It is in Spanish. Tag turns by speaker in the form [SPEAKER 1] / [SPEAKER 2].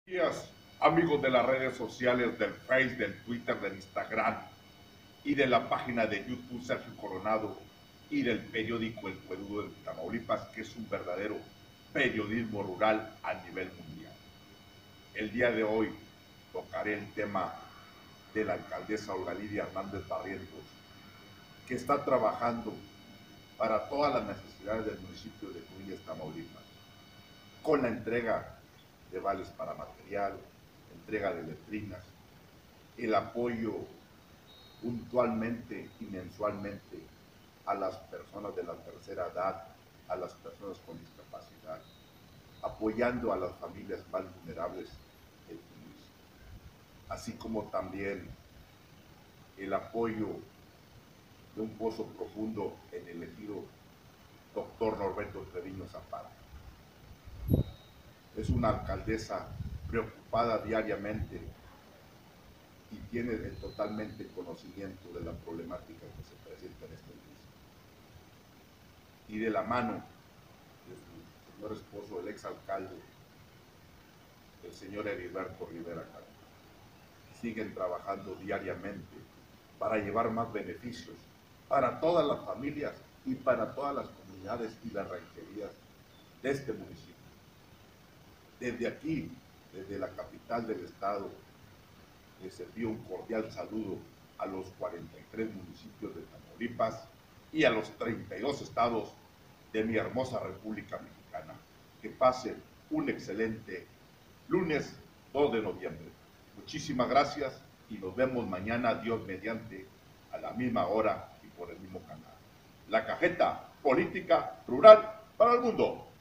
[SPEAKER 1] Días, amigos de las redes sociales, del Face, del Twitter, del Instagram y de la página de YouTube Sergio Coronado y del periódico El Cuerudo de Tamaulipas, que es un verdadero periodismo rural a nivel mundial. El día de hoy tocaré el tema de la alcaldesa Olga Lidia Hernández Barrientos, que está trabajando para todas las necesidades del municipio de Cruillas, Tamaulipas, con la entrega de vales para material, entrega de letrinas, el apoyo puntualmente y mensualmente a las personas de la tercera edad, a las personas con discapacidad, apoyando a las familias más vulnerables del municipio, así como también el apoyo de un pozo profundo en el ejido doctor Norberto Treviño Zapata. Es una alcaldesa preocupada diariamente y tiene totalmente conocimiento de la problemática que se presenta en este municipio. Y de la mano de su señor esposo, el exalcalde, el señor Heriberto Rivera Calvo, siguen trabajando diariamente para llevar más beneficios para todas las familias y para todas las comunidades y las rancherías de este municipio. Desde aquí, desde la capital del estado, les envío un cordial saludo a los 43 municipios de Tamaulipas y a los 32 estados de mi hermosa República Mexicana. Que pasen un excelente lunes 2 de noviembre. Muchísimas gracias y nos vemos mañana, Dios mediante, a la misma hora y por el mismo canal. La Cajeta Política Rural para el Mundo.